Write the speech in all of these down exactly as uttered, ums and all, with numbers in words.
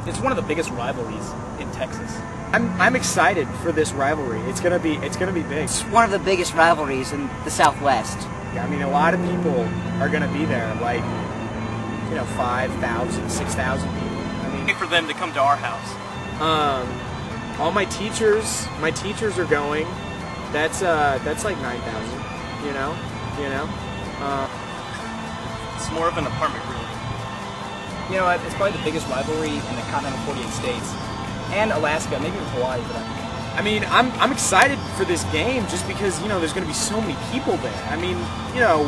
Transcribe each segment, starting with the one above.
it's one of the biggest rivalries in Texas. I'm I'm excited for this rivalry. It's gonna be it's gonna be big. It's one of the biggest rivalries in the Southwest. Yeah, I mean, a lot of people are gonna be there, like, you know, five thousand, six thousand people. I mean, Wait for them to come to our house. Um, all my teachers, my teachers are going. That's uh, that's like nine thousand. You know, you know. Uh, It's more of an apartment building. You know what? It's probably the biggest rivalry in the continental forty-eight states, and Alaska, maybe even Hawaii for that. I mean, I'm I'm excited for this game just because, you know, there's going to be so many people there. I mean, you know,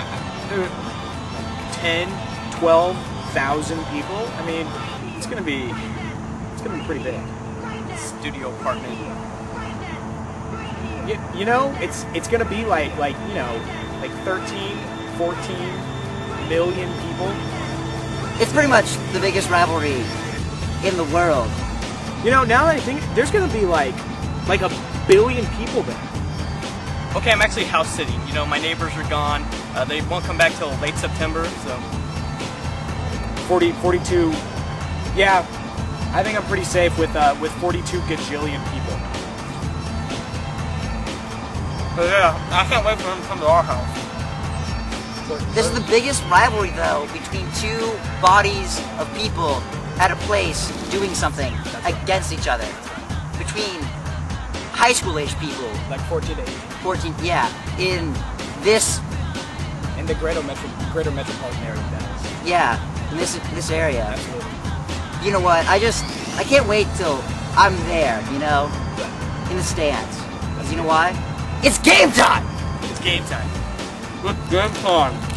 ten, twelve thousand people. I mean, it's going to be it's going to be pretty big. Studio apartment. You, you know, it's it's going to be like like, you know, like thirteen, fourteen million people. It's pretty much the biggest rivalry in the world. You know, now that I think, there's going to be like like a billion people there. Okay, I'm actually house sitting. You know, my neighbors are gone. Uh, they won't come back till late September, so. forty, forty-two. Yeah, I think I'm pretty safe with uh, with forty-two gajillion people. But yeah, I can't wait for them to come to our house. This is the biggest rivalry, though, between two bodies of people at a place doing something against each other. Between high school age people. Like fourteen to eighteen. fourteen, yeah. In this... In the greater, metro, greater metropolitan area of Dallas. Yeah, in this, this area. Absolutely. You know what, I just... I can't wait till I'm there, you know? In the stands. Because you know why? It's game time! It's game time. Good time.